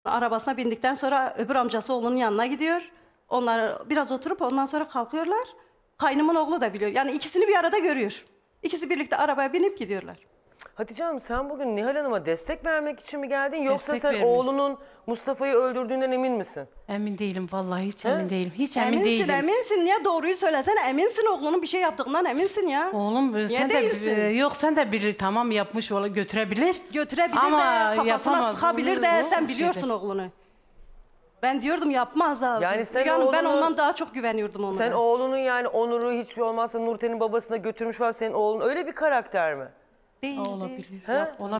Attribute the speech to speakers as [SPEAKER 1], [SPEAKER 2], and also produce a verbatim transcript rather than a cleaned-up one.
[SPEAKER 1] Arabasına bindikten sonra öbür amcası oğlunun yanına gidiyor. Onlar biraz oturup ondan sonra kalkıyorlar. Kaynımın oğlu da biliyor. Yani ikisini bir arada görüyor. İkisi birlikte arabaya binip gidiyorlar.
[SPEAKER 2] Hatice Hanım, sen bugün Nihal Hanım'a destek vermek için mi geldin, yoksa
[SPEAKER 3] Destek
[SPEAKER 2] sen
[SPEAKER 3] vermek.
[SPEAKER 2] oğlunun Mustafa'yı öldürdüğünden emin misin?
[SPEAKER 3] Emin değilim vallahi, hiç
[SPEAKER 2] He?
[SPEAKER 3] emin değilim. Hiç emin
[SPEAKER 1] Eminsin,
[SPEAKER 3] değilim.
[SPEAKER 1] eminsin. Niye doğruyu söylesene? Eminsin oğlunun bir şey yaptığından eminsin ya.
[SPEAKER 3] Oğlum sen
[SPEAKER 1] değilsin?
[SPEAKER 3] de yok, sen de bilir, tamam yapmış ola götürebilir.
[SPEAKER 1] Götürebilir
[SPEAKER 3] Ama
[SPEAKER 1] de, kafasına
[SPEAKER 3] yapamaz.
[SPEAKER 1] sıkabilir
[SPEAKER 3] Olur,
[SPEAKER 1] de,
[SPEAKER 3] olur
[SPEAKER 1] sen
[SPEAKER 3] bir
[SPEAKER 1] biliyorsun
[SPEAKER 3] şeyde.
[SPEAKER 1] oğlunu. Ben diyordum yapmaz abi.
[SPEAKER 2] Yani sen
[SPEAKER 1] Yani ben
[SPEAKER 2] oğlunu-
[SPEAKER 1] ondan daha çok güveniyordum ona.
[SPEAKER 2] Sen oğlunun, yani Onur'u hiçbir olmazsa Nurten'in babasına götürmüş falan, senin oğlun öyle bir karakter mi?
[SPEAKER 1] Değil, değil.
[SPEAKER 3] Olabilir.
[SPEAKER 2] He?
[SPEAKER 3] Olabilir.